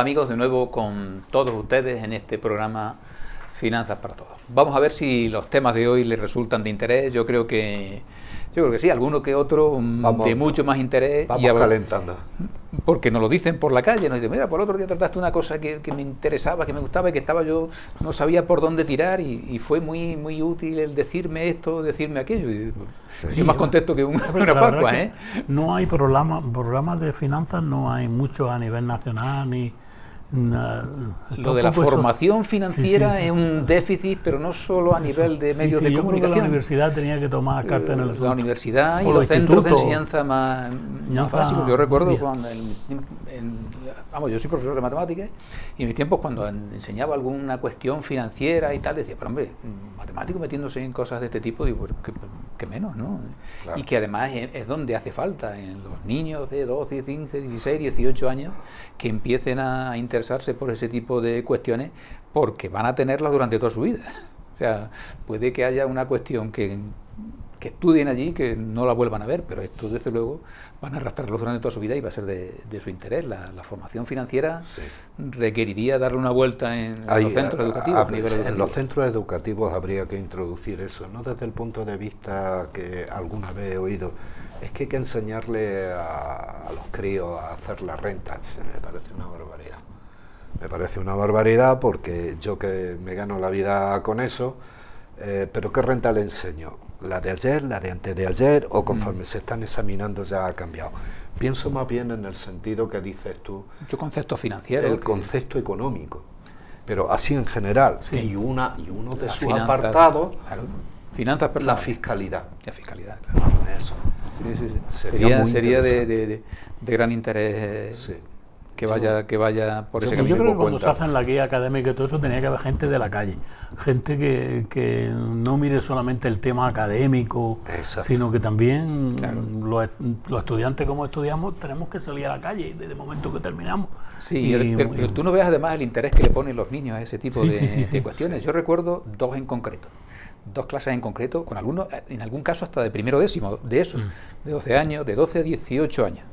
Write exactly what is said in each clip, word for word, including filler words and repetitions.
Hola amigos, de nuevo con todos ustedes en este programa Finanzas para Todos. Vamos a ver si los temas de hoy les resultan de interés. Yo creo que yo creo que sí, alguno que otro vamos, de mucho más interés. Vamos y a, calentando. Porque nos lo dicen por la calle, nos dicen, mira, por el otro día trataste una cosa que, que me interesaba, que me gustaba y que estaba yo, no sabía por dónde tirar y, y fue muy muy útil el decirme esto, decirme aquello. Y, sí, yo más contento que un, una Pascua, ¿eh? No hay programa, programas de finanzas, no hay muchos a nivel nacional ni... Una, lo de la formación eso. financiera sí, sí, sí. es un déficit, pero no solo a nivel de medios sí, sí, de yo comunicación. Creo que la universidad tenía que tomar carta en el asunto. La universidad y los centros de enseñanza más, más básicos. Yo recuerdo cuando, en, en, vamos, yo soy profesor de matemáticas y en mis tiempos cuando enseñaba alguna cuestión financiera y tal, decía, pero hombre, matemático metiéndose en cosas de este tipo, digo, pues que, que menos, ¿no? Claro. Y que además es, es donde hace falta, en los niños de doce, quince, dieciséis, dieciocho años, que empiecen a interesarse por ese tipo de cuestiones porque van a tenerlas durante toda su vida. O sea, puede que haya una cuestión que, que estudien allí que no la vuelvan a ver, pero esto desde luego van a arrastrarlos durante toda su vida y va a ser de, de su interés. La, la formación financiera sí. requeriría darle una vuelta en, en Hay, los centros a, educativos. A, a nivel en educativo. los centros educativos habría que introducir eso, no desde el punto de vista que alguna vez he oído, es que hay que enseñarle a, a los críos a hacer la renta. Me parece una barbaridad. Me parece una barbaridad porque yo que me gano la vida con eso, eh, pero ¿qué renta le enseño? ¿La de ayer, la de antes de ayer o conforme mm. se están examinando ya ha cambiado? Pienso más bien en el sentido que dices tú. Yo concepto financiero. El que... concepto económico, pero así en general. Sí. Y, una, y uno de la sus finanza, apartados, claro. Finanzas personales. La fiscalidad. La fiscalidad, claro. Eso. Sí, sí, sí. Sería, sería sería de, de, de, de gran interés. Sí. Que vaya, que vaya por yo, ese camino. Yo creo que cuando se hacen la guía académica y todo eso tenía que haber gente de la calle, gente que, que no mire solamente el tema académico, exacto. sino que también claro. los, los estudiantes como estudiamos tenemos que salir a la calle desde el momento que terminamos. Sí, y, el, pero, pero tú no ves además el interés que le ponen los niños a ese tipo sí, de, sí, sí, de sí, cuestiones. Sí. Yo recuerdo dos en concreto, dos clases en concreto, con alumnos, en algún caso hasta de primero décimo, de eso, mm. de doce años, de doce a dieciocho años.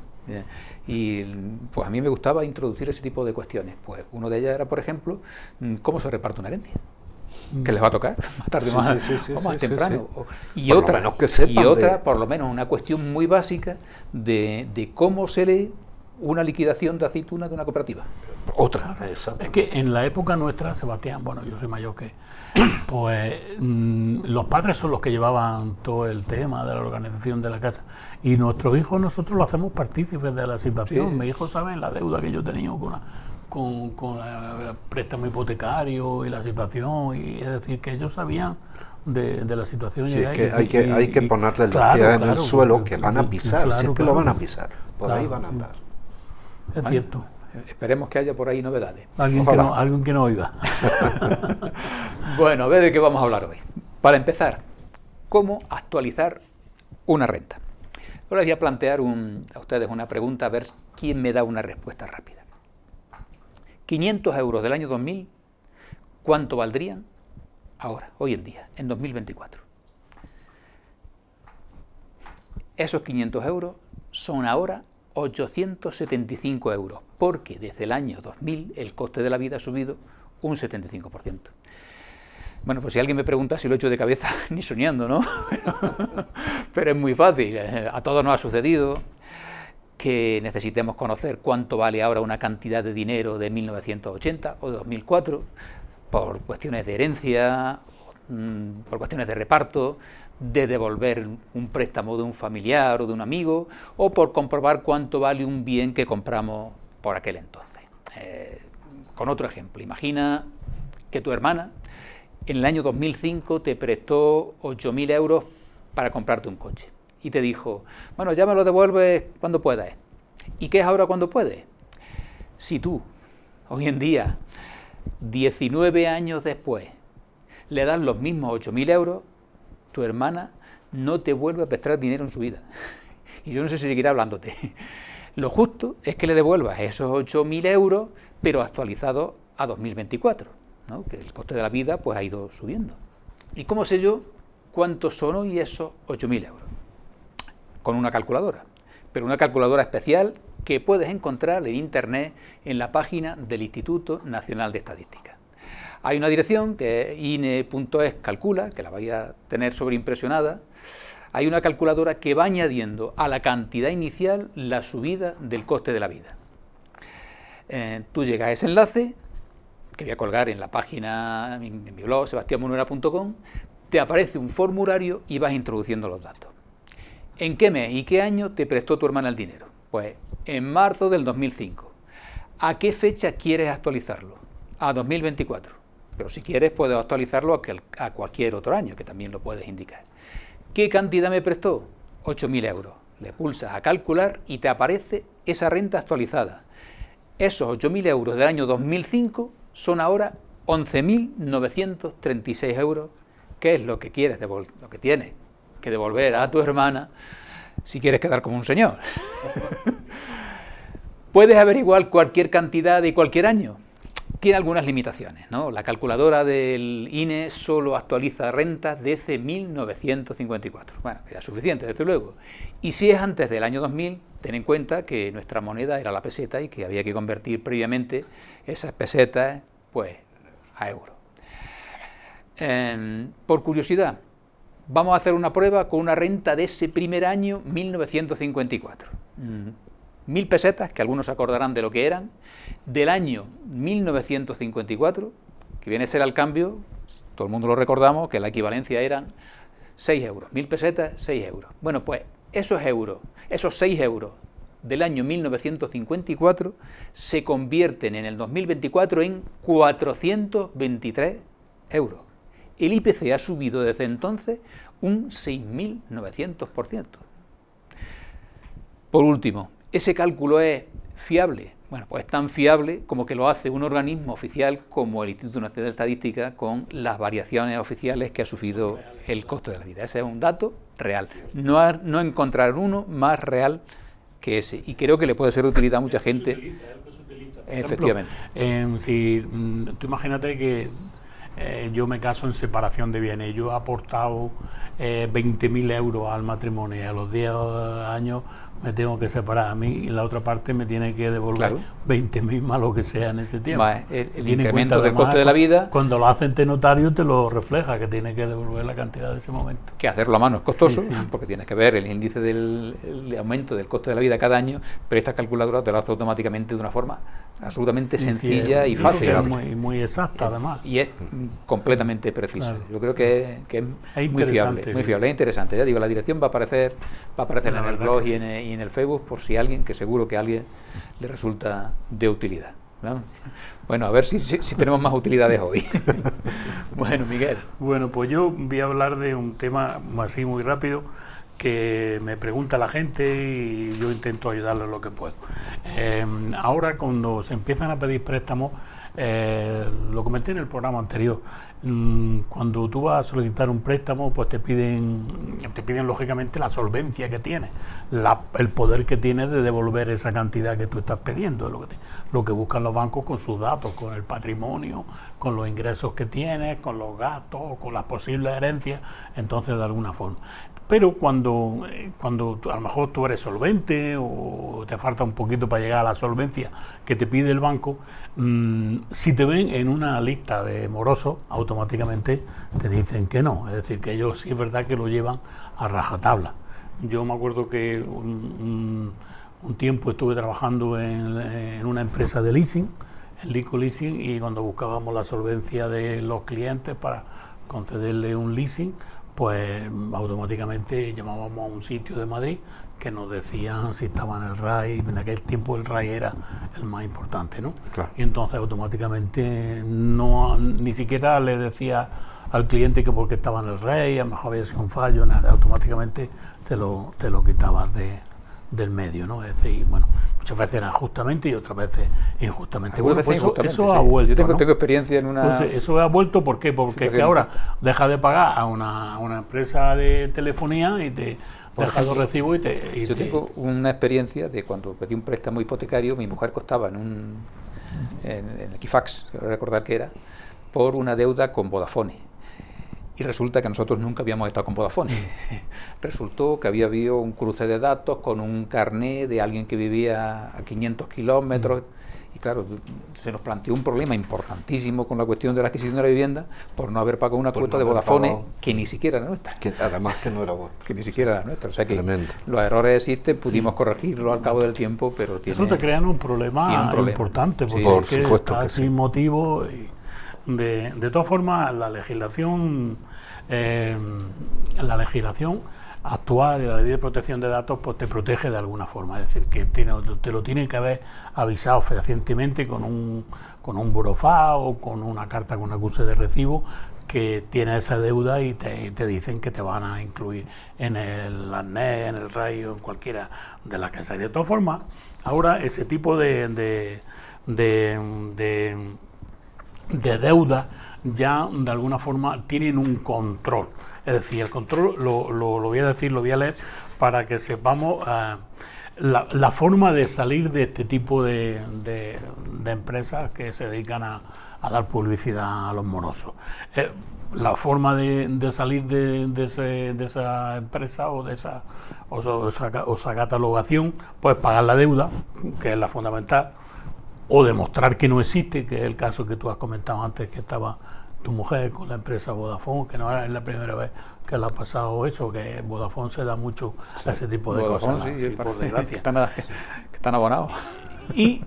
Y pues a mí me gustaba introducir ese tipo de cuestiones. Pues uno de ellas era, por ejemplo, cómo se reparte una herencia, que les va a tocar más tarde sí, más, sí, sí, o más sí, temprano. Sí, sí. Y, otra, y otra, de... por lo menos, una cuestión muy básica de, de cómo se lee una liquidación de aceituna de una cooperativa. Otra, exacto. Es que en la época nuestra, Sebastián, bueno, yo soy mayor que... Pues mmm, los padres son los que llevaban todo el tema de la organización de la casa y nuestros hijos nosotros lo hacemos partícipes de la situación. Sí, sí. Mis hijos saben la deuda que yo he tenido con, la, con, con la, el préstamo hipotecario y la situación, y es decir, que ellos sabían de, de la situación. Sí, es que y, hay, que, y, hay que ponerle los claro, pies en claro, el suelo porque, que van a pisar, claro, si es que claro, lo van a pisar, por claro, ahí van a andar. Es ¿vale? cierto. Esperemos que haya por ahí novedades. Alguien que, no, alguien que no oiga. Bueno, a ver de qué vamos a hablar hoy. Para empezar, ¿cómo actualizar una renta? Ahora les voy a plantear un, a ustedes una pregunta, a ver quién me da una respuesta rápida. quinientos euros del año dos mil, ¿cuánto valdrían ahora, hoy en día, en dos mil veinticuatro? Esos quinientos euros son ahora ochocientos setenta y cinco euros, porque desde el año dos mil el coste de la vida ha subido un setenta y cinco por ciento. Bueno, pues si alguien me pregunta si lo he hecho de cabeza, ni soñando, ¿no? Pero, pero es muy fácil, a todos nos ha sucedido que necesitemos conocer cuánto vale ahora una cantidad de dinero de mil novecientos ochenta o de dos mil cuatro, por cuestiones de herencia, por cuestiones de reparto, de devolver un préstamo de un familiar o de un amigo, o por comprobar cuánto vale un bien que compramos por aquel entonces. Eh, con otro ejemplo, imagina que tu hermana en el año dos mil cinco te prestó ocho mil euros para comprarte un coche y te dijo, bueno, ya me lo devuelves cuando puedas. ¿Y qué es ahora cuando puedes? Si tú, hoy en día, diecinueve años después, le das los mismos ocho mil euros, tu hermana no te vuelve a prestar dinero en su vida. Y yo no sé si seguirá hablándote. Lo justo es que le devuelvas esos ocho mil euros, pero actualizados a dos mil veinticuatro, ¿no? Que el coste de la vida pues ha ido subiendo. ¿Y cómo sé yo cuántos son hoy esos ocho mil euros? Con una calculadora, pero una calculadora especial que puedes encontrar en Internet en la página del Instituto Nacional de Estadística. Hay una dirección que es ine punto es calcula, que la vais a tener sobreimpresionada. Hay una calculadora que va añadiendo a la cantidad inicial la subida del coste de la vida. Eh, tú llegas a ese enlace, que voy a colgar en la página, en mi blog, sebastián monuera punto com, te aparece un formulario y vas introduciendo los datos. ¿En qué mes y qué año te prestó tu hermana el dinero? Pues en marzo del dos mil cinco. ¿A qué fecha quieres actualizarlo? A dos mil veinticuatro. Pero si quieres puedes actualizarlo a, a cualquier otro año, que también lo puedes indicar. ¿Qué cantidad me prestó? ocho mil euros. Le pulsas a calcular y te aparece esa renta actualizada. Esos ocho mil euros del año dos mil cinco son ahora once mil novecientos treinta y seis euros, que es lo que quieres devolver, lo que tienes que devolver a tu hermana si quieres quedar como un señor. ¿Puedes averiguar cualquier cantidad de cualquier año? Tiene algunas limitaciones, ¿no? La calculadora del I N E solo actualiza rentas desde mil novecientos cincuenta y cuatro. Bueno, ya es suficiente, desde luego. Y si es antes del año dos mil, ten en cuenta que nuestra moneda era la peseta y que había que convertir previamente esas pesetas, pues, a euros. Eh, por curiosidad, vamos a hacer una prueba con una renta de ese primer año, mil novecientos cincuenta y cuatro. Mm. Mil pesetas, que algunos se acordarán de lo que eran, del año mil novecientos cincuenta y cuatro, que viene a ser al cambio, todo el mundo lo recordamos, que la equivalencia eran seis euros. Mil pesetas, seis euros. Bueno, pues esos euros, esos seis euros del año mil novecientos cincuenta y cuatro se convierten en el dos mil veinticuatro en cuatrocientos veintitrés euros. El I P C ha subido desde entonces un seis mil novecientos por ciento. Por último, ¿ese cálculo es fiable? Bueno, pues es tan fiable como que lo hace un organismo oficial como el Instituto Nacional de Estadística con las variaciones oficiales que ha sufrido el coste de la vida. Ese es un dato real. No, ha, no encontrar uno más real que ese. Y creo que le puede ser de utilidad a mucha gente. Se utiliza, es el que se utiliza. Por Efectivamente. Ejemplo, eh, si mm, tú imagínate que eh, yo me caso en separación de bienes, yo he aportado eh, veinte mil euros al matrimonio y a los diez años me tengo que separar a mí y la otra parte me tiene que devolver claro. veinte mil más lo que sea en ese tiempo. Más el, el incremento del coste de la vida. Cuando lo hace ante notario te lo refleja, que tiene que devolver la cantidad de ese momento. Que hacerlo a mano es costoso, sí, sí. porque tienes que ver el índice del el aumento del coste de la vida cada año, pero esta calculadora te lo hace automáticamente de una forma absolutamente sí, sencilla sí, y fácil. Es muy, muy exacta además. Y es completamente precisa. Claro. Yo creo que, que es, es muy fiable, muy fiable, es interesante. Ya digo, la dirección va a aparecer, va a aparecer en el blog y en, y en el Facebook por si alguien, que seguro que a alguien le resulta de utilidad, ¿no? Bueno, a ver si, si, si tenemos más utilidades hoy. Bueno, Miguel. Bueno, pues yo voy a hablar de un tema así muy rápido que me pregunta la gente y yo intento ayudarle lo que puedo. Eh, ahora cuando se empiezan a pedir préstamos, eh, lo comenté en el programa anterior, mmm, cuando tú vas a solicitar un préstamo, pues te piden, te piden lógicamente la solvencia que tienes, la, el poder que tienes de devolver esa cantidad que tú estás pidiendo, lo que, te, lo que buscan los bancos con sus datos, con el patrimonio, con los ingresos que tienes, con los gastos, con las posibles herencias, entonces de alguna forma. Pero cuando, cuando tú, a lo mejor tú eres solvente o te falta un poquito para llegar a la solvencia que te pide el banco, mmm, si te ven en una lista de morosos, automáticamente te dicen que no. Es decir, que ellos sí es verdad que lo llevan a rajatabla. Yo me acuerdo que un, un, un tiempo estuve trabajando en, en una empresa de leasing, en Lico Leasing, y cuando buscábamos la solvencia de los clientes para concederle un leasing, pues automáticamente llamábamos a un sitio de Madrid que nos decían si estaba en el R A I. En aquel tiempo el R A I era el más importante, ¿no? Claro. Y entonces automáticamente no, ni siquiera le decía al cliente que porque estaba en el R A I, a lo mejor había sido un fallo, nada, automáticamente te lo, te lo quitabas de, del medio, ¿no? Es decir, bueno, muchas veces era justamente y otras veces injustamente. Bueno, pues eso, eso sí. ha vuelto. Yo tengo, ¿no? tengo experiencia en una... Entonces, eso ha vuelto, ¿por qué? Porque es que ahora deja de pagar a una, una empresa de telefonía y te deja los recibos y te... Y yo te... tengo una experiencia de cuando pedí un préstamo hipotecario, mi mujer costaba en un en, en Equifax, quiero recordar que era, por una deuda con Vodafone. Y resulta que nosotros nunca habíamos estado con Vodafone. Resultó que había habido un cruce de datos con un carné de alguien que vivía a quinientos kilómetros. Y claro, se nos planteó un problema importantísimo con la cuestión de la adquisición de la vivienda por no haber pagado una Por cuota no de haber Vodafone pagado. que ni siquiera era nuestra. Que además que no era vos. Que ni siquiera era nuestra. O sea que Tremendo. los errores existen, pudimos corregirlo al cabo del tiempo, pero tiene... Eso te crea un problema, tiene un problema. importante, Sí, porque por es que supuesto está que sí. sin motivo. Y de, de todas formas, la legislación, eh, la legislación actual, la ley de protección de datos, pues te protege de alguna forma. Es decir, que tiene, te lo tienen que haber avisado fehacientemente con un, con un burofax o con una carta con acuse de recibo que tiene esa deuda y te, te dicen que te van a incluir en el ARNES, en el RAI o en cualquiera de las casas. Y de todas formas, ahora ese tipo de, de, de, de, de deuda ya de alguna forma tienen un control. Es decir, el control, lo, lo, lo voy a decir, lo voy a leer para que sepamos uh, la, la forma de salir de este tipo de, de, de empresas que se dedican a, a dar publicidad a los morosos. Eh, la forma de, de salir de, de, ese, de esa empresa o de esa, o, o esa, o esa catalogación, pues pagar la deuda, que es la fundamental, o demostrar que no existe, que es el caso que tú has comentado antes, que estaba tu mujer con la empresa Vodafone, que no es la primera vez que le ha pasado eso, que Vodafone se da mucho a ese tipo de Vodafone, cosas, sí, sí, por desgracia. Que están, a- que están abonados. Y,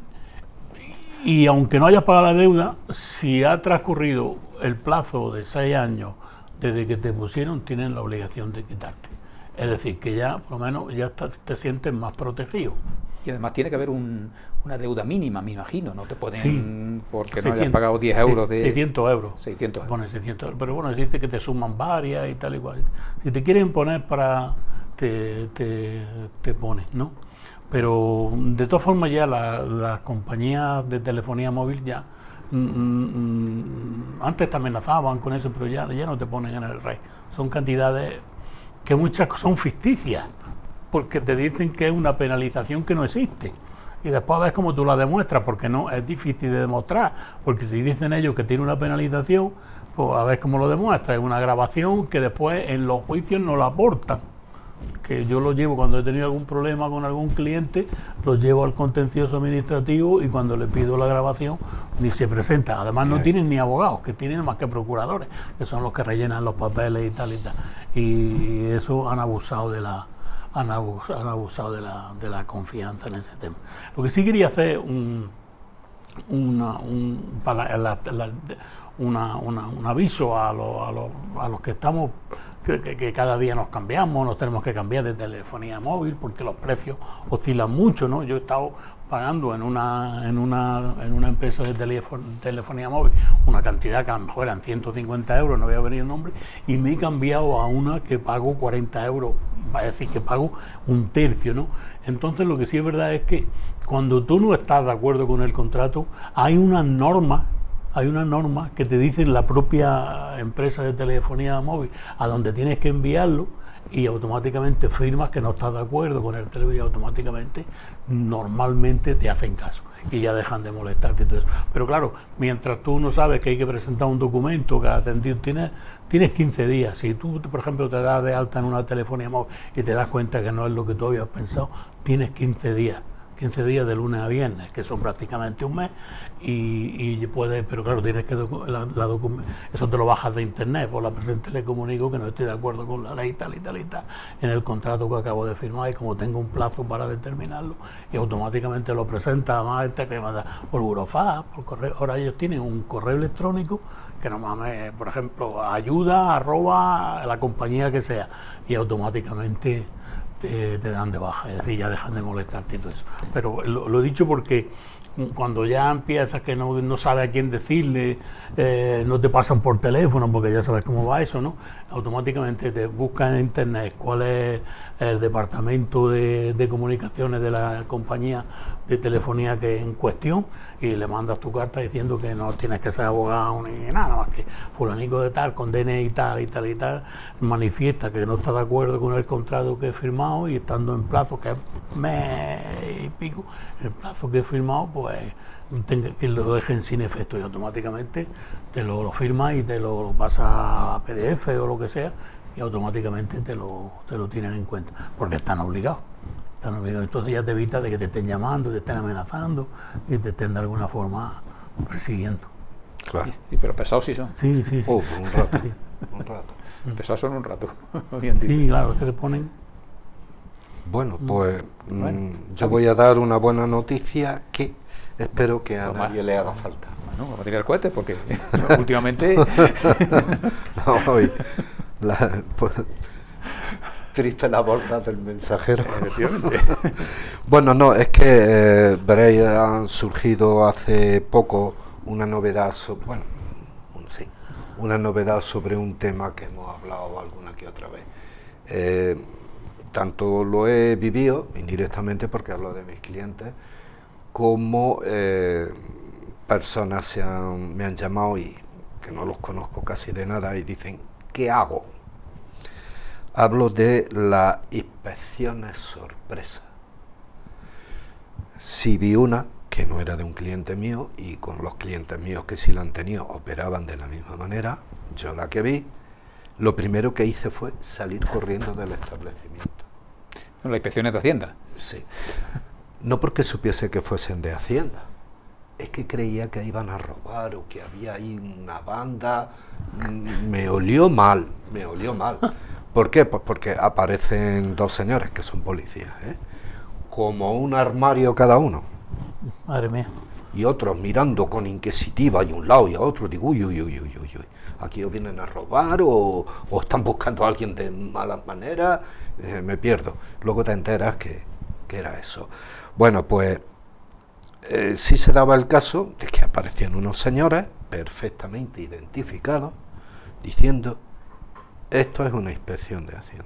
y aunque no hayas pagado la deuda, si ha transcurrido el plazo de seis años desde que te pusieron, tienen la obligación de quitarte. Es decir, que ya por lo menos ya está- te sientes más protegido. Y además tiene que haber un, una deuda mínima, me imagino, no te pueden, Sí. porque no hayas seiscientos, pagado diez euros de... seiscientos euros. seiscientos euros. Pone seiscientos euros. Pero bueno, existe que te suman varias y tal y cual. Si te quieren poner para... te, te, te ponen, ¿no? Pero de todas formas ya la- las compañías de telefonía móvil ya... mm, mm, antes te amenazaban con eso, pero ya, ya no te ponen en el RAI. Son cantidades que muchas son ficticias, porque te dicen que es una penalización que no existe. Y después ves cómo tú la demuestras, porque no es difícil de demostrar, porque si dicen ellos que tiene una penalización, pues a ver cómo lo demuestras. Es una grabación que después en los juicios no la aportan. Que yo lo llevo cuando he tenido algún problema con algún cliente, lo llevo al contencioso administrativo y cuando le pido la grabación ni se presenta. Además no tienen ni abogados, que tienen más que procuradores, que son los que rellenan los papeles y tal y tal. Y eso han abusado de la han abusado, han abusado de, la, de la confianza en ese tema. Lo que sí quería hacer un, una, un, para la, la, una, una, un aviso a, lo, a, lo, a los que estamos, que, que, que cada día nos cambiamos, nos tenemos que cambiar de telefonía móvil porque los precios oscilan mucho, ¿no? Yo he estado pagando en una, en una, en una empresa de teléfono, telefonía móvil una cantidad que a lo mejor eran ciento cincuenta euros, no voy a venir el nombre, y me he cambiado a una que pago cuarenta euros, es decir, que pago un tercio, ¿no? Entonces lo que sí es verdad es que cuando tú no estás de acuerdo con el contrato, hay unas normas, hay una norma que te dicen la propia empresa de telefonía móvil a donde tienes que enviarlo, y automáticamente firmas que no estás de acuerdo con el teléfono y automáticamente normalmente te hacen caso y ya dejan de molestarte y todo eso. Pero claro, mientras tú no sabes que hay que presentar un documento que atendido, tienes, tienes quince días. Si tú, por ejemplo, te das de alta en una telefonía móvil y te das cuenta que no es lo que tú habías pensado, tienes quince días. quince días de lunes a viernes, que son prácticamente un mes, y, y puedes, pero claro, tienes que, docu la, la docu eso te lo bajas de internet, por la presente le comunico que no estoy de acuerdo con la ley tal y tal y tal, en el contrato que acabo de firmar, y como tengo un plazo para determinarlo, y automáticamente lo presenta, además este que manda por burofax, por correo. Ahora ellos tienen un correo electrónico, que normalmente, por ejemplo, ayuda, arroba, la compañía que sea, y automáticamente Te, te dan de baja, es decir, ya dejan de molestarte y todo eso. Pero lo, lo he dicho porque cuando ya empiezas que no, no sabes a quién decirle, eh, no te pasan por teléfono, porque ya sabes cómo va eso, ¿no? Automáticamente te buscan en internet cuál es el departamento de, de comunicaciones de la compañía de telefonía que en cuestión, y le mandas tu carta diciendo que no tienes que ser abogado ni nada, más que fulanico de tal, con D N I y tal y tal y tal, manifiesta que no está de acuerdo con el contrato que he firmado, y estando en plazo, que es mes y pico, el plazo que he firmado, pues pues tenga, que lo dejen sin efecto y automáticamente te lo, lo firmas y te lo, lo pasas a P D F o lo que sea y automáticamente te lo, te lo tienen en cuenta, porque están obligados. Están obligados. Entonces ya te evita de que te estén llamando, te estén amenazando y te estén de alguna forma persiguiendo. Claro. Y, pero pesados sí son. Sí, sí, sí. Uf, un rato, un rato. Pesados son un rato. Bien dicho. Sí, claro, que le ponen. Bueno, pues Bueno, mm, yo voy a dar una buena noticia que espero que a Toma. nadie le haga falta. Bueno, vamos a tirar cohetes porque últimamente No, hoy, la- pues, triste la borda del mensajero. efectivamente. Bueno, no, es que eh, veréis, han surgido hace poco una novedad, so- bueno, un- sí, una novedad sobre un tema que hemos hablado alguna que otra vez. Eh, tanto lo he vivido indirectamente porque hablo de mis clientes, como eh, personas se han- me han llamado y que no los conozco casi de nada y dicen, ¿qué hago? Hablo de las inspecciones sorpresa. Si vi una que no era de un cliente mío y con los clientes míos que sí la han tenido operaban de la misma manera, yo la que vi, lo primero que hice fue salir corriendo del establecimiento. Las inspecciones de Hacienda. Sí. No porque supiese que fuesen de Hacienda, es que creía que iban a robar o que había ahí una banda. Mm, Me olió mal, me olió mal. ¿Por qué? Pues porque aparecen dos señores que son policías, ¿eh? Como un armario cada uno, Madre mía. y otros mirando con inquisitiva y un lado y a otro. Digo, uy, uy, uy, uy, uy, uy. Aquí o vienen a robar o, o están buscando a alguien de malas maneras. Eh, me pierdo. Luego te enteras que, que era eso. Bueno, pues eh, sí se daba el caso de que aparecían unos señores perfectamente identificados diciendo, esto es una inspección de Hacienda.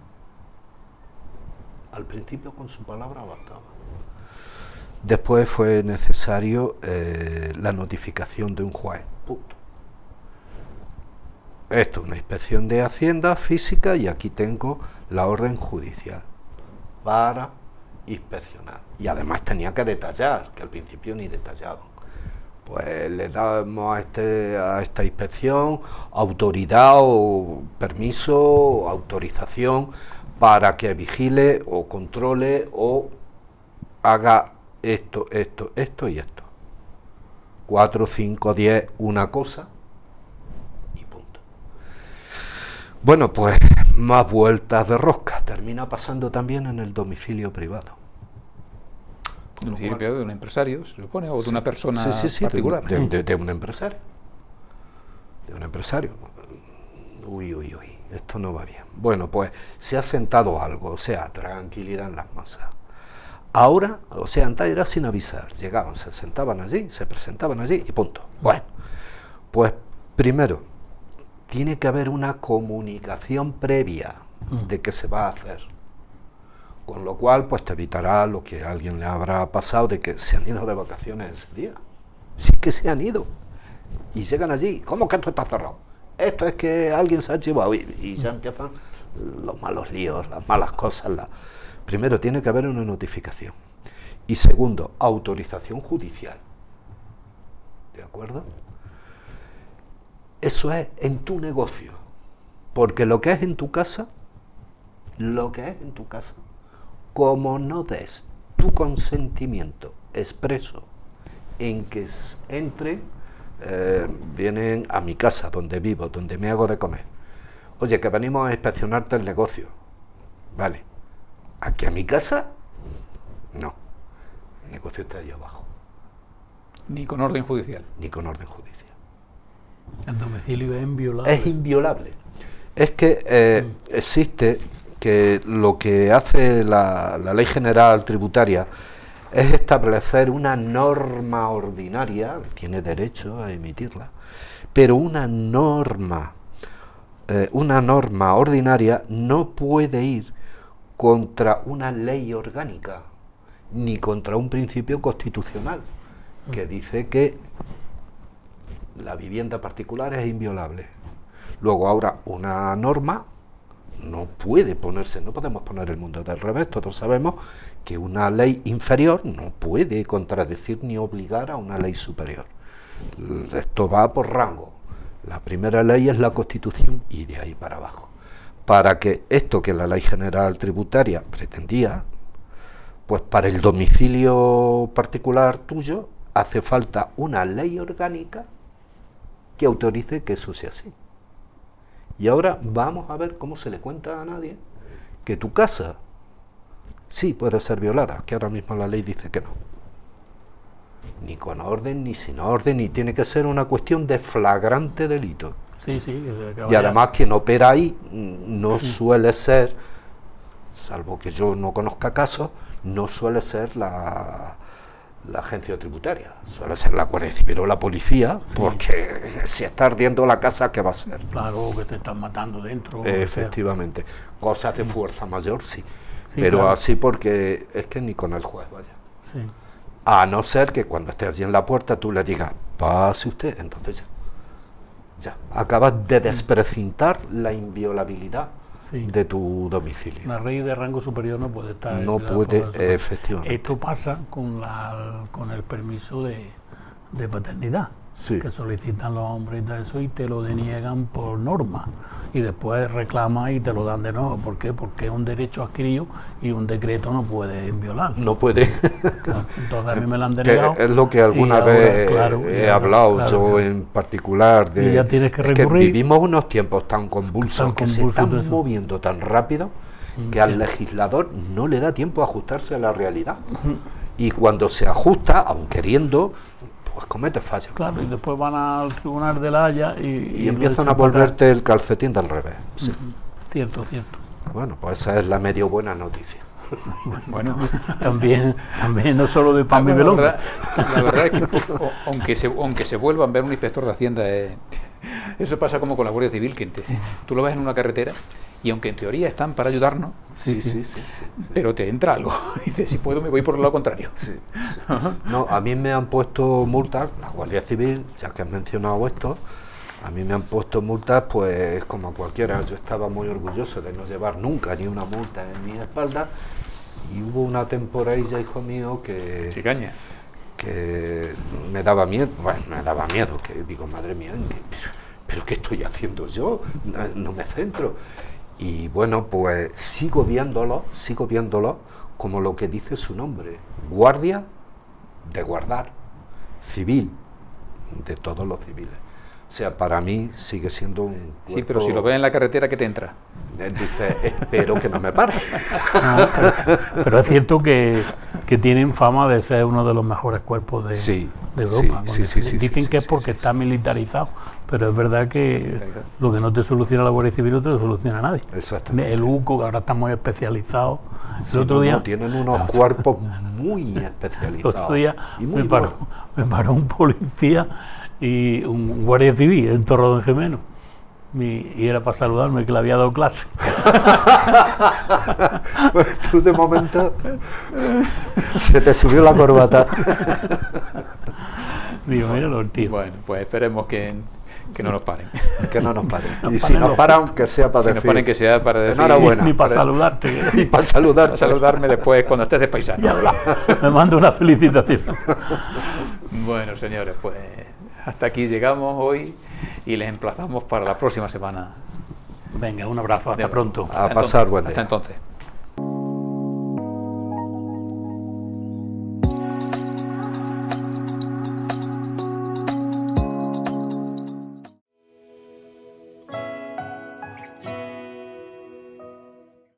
Al principio con su palabra bastaba. Después fue necesario eh, la notificación de un juez. Punto. Esto es una inspección de Hacienda física y aquí tengo la orden judicial para inspeccionar. Y además tenía que detallar, que al principio ni detallaban. Pues le damos a, este, a esta inspección autoridad o permiso o autorización para que vigile o controle o haga esto, esto, esto y esto. Cuatro, cinco, diez, una cosa y punto. Bueno, pues más vueltas de rosca. Termina pasando también en el domicilio privado. Domicilio privado de un empresario, se supone, o de una persona Sí, sí, sí, particular. de, de- de un empresario. De un empresario. Uy, uy, uy, esto no va bien. Bueno, pues se ha sentado algo, o sea, tranquilidad en las masas. Ahora, o sea, antes era sin avisar. Llegaban, se sentaban allí, se presentaban allí y punto. Bueno, pues primero, tiene que haber una comunicación previa de qué se va a hacer. Con lo cual, pues te evitará lo que a alguien le habrá pasado de que se han ido de vacaciones ese día. Sí que se han ido. Y llegan allí, ¿cómo que esto está cerrado? Esto es que alguien se ha llevado y, y ya empiezan los malos líos, las malas cosas. La... Primero, tiene que haber una notificación. Y segundo, autorización judicial. ¿De acuerdo? Eso es en tu negocio. Porque lo que es en tu casa, lo que es en tu casa, como no des tu consentimiento expreso en que entren, eh, vienen a mi casa, donde vivo, donde me hago de comer. Oye, que venimos a inspeccionarte el negocio. Vale. ¿Aquí a mi casa? No. El negocio está ahí abajo. Ni con orden judicial. Ni con orden judicial. El domicilio es inviolable. Es inviolable. Es que eh, existe que lo que hace la, la Ley General Tributaria es establecer una norma ordinaria, tiene derecho a emitirla, pero una norma, eh, una norma ordinaria no puede ir contra una ley orgánica, ni contra un principio constitucional, que dice que la vivienda particular es inviolable. Luego ahora una norma no puede ponerse, no podemos poner el mundo del revés. Todos sabemos que una ley inferior no puede contradecir ni obligar a una ley superior. Esto va por rango. La primera ley es la Constitución y de ahí para abajo. Para que esto que la Ley General Tributaria pretendía, pues para el domicilio particular tuyo hace falta una ley orgánica que autorice que eso sea así. Y ahora vamos a ver cómo se le cuenta a nadie que tu casa sí puede ser violada, que ahora mismo la ley dice que no. Ni con orden, ni sin orden, y tiene que ser una cuestión de flagrante delito. Sí, sí. Que, que y además quien opera ahí no sí. suele ser, salvo que yo no conozca casos, no suele ser la, la agencia tributaria, suele ser la Guardia Civil o la policía, porque sí. si está ardiendo la casa, ¿qué va a ser? Claro, que te están matando dentro. Efectivamente. Cosas de fuerza mayor, sí. sí pero claro. así porque es que ni con el juez, vaya. Sí. A no ser que cuando esté allí en la puerta tú le digas, pase usted, entonces ya. Ya, acabas de desprecintar la inviolabilidad sí. de tu domicilio. Una ley de rango superior no puede estar... No puede, efectivamente. Esto pasa con, la, con el permiso de, de paternidad, sí. que solicitan los hombres y todo eso y te lo deniegan por norma. Y después reclamas y te lo dan de nuevo. ¿Por qué? Porque es un derecho adquirido y un decreto no puede violar. No puede. Entonces a mí me lo han denegado. Es lo que alguna ahora, vez claro, he ahora, hablado claro, yo claro. en particular. De, y ya tienes que recurrir. Es que vivimos unos tiempos tan convulsos, tan que convulsos se están moviendo tan rápido que sí. al legislador no le da tiempo a ajustarse a la realidad. Uh-huh. Y cuando se ajusta, aun queriendo... pues comete fallos. Claro, y después van al tribunal de la Haya y... Y, y empiezan a volverte el calcetín del revés. Sí. Cierto, cierto. Bueno, pues esa es la medio buena noticia. Bueno, también, también no solo de pan y melón. La, la verdad es que aunque se, aunque se vuelvan a ver un inspector de Hacienda, eh, eso pasa como con la Guardia Civil, que te, tú lo ves en una carretera y aunque en teoría están para ayudarnos, sí, sí, sí, sí, sí, pero te entra algo. Y dices, si puedo me voy por el lado contrario. Sí, sí, sí. No, a mí me han puesto multas, la Guardia Civil, ya que has mencionado esto, a mí me han puesto multas pues como cualquiera. Yo estaba muy orgulloso de no llevar nunca ni una multa en mi espalda y hubo una temporada, hijo mío, que... Chicaña. que me daba miedo, bueno, me daba miedo, que digo, madre mía, pero, pero ¿qué estoy haciendo yo? No, no me centro. Y bueno, pues sigo viéndolo, sigo viéndolo como lo que dice su nombre, guardia de guardar, civil, de todos los civiles. O sea, para mí sigue siendo un cuerpo... Sí, pero si lo ves en la carretera, ¿qué te entra? Dice, espero que no me pare. No, pero, pero es cierto que, que tienen fama de ser uno de los mejores cuerpos de, sí, de Europa. Sí, sí, sí, dicen sí, que sí, es porque sí, está sí. militarizado, pero es verdad que lo que no te soluciona la Guardia Civil no te lo soluciona nadie. Exactamente. El U C O, que ahora está muy especializado. El sí, otro no, día no, tienen unos cuerpos muy especializados. El otro día y muy me, paró, me paró un policía y un guardia civil en Torre de Jimeno. Mi, y era para saludarme, que le había dado clase. Pues tú de momento se te subió la corbata. Digo, mira los tíos. Bueno, pues esperemos que, que no nos paren. Que no nos paren. Y si nos paran, que sea para si decir. Nos paren, que sea para decir. Enhorabuena. Ni para saludarte. Ni para saludarte. Para saludarme después cuando estés de paisano. Me mando una felicitación. Bueno, señores, pues hasta aquí llegamos hoy y les emplazamos para la próxima semana. Venga, un abrazo, hasta pronto. A pasar buen día. Hasta entonces.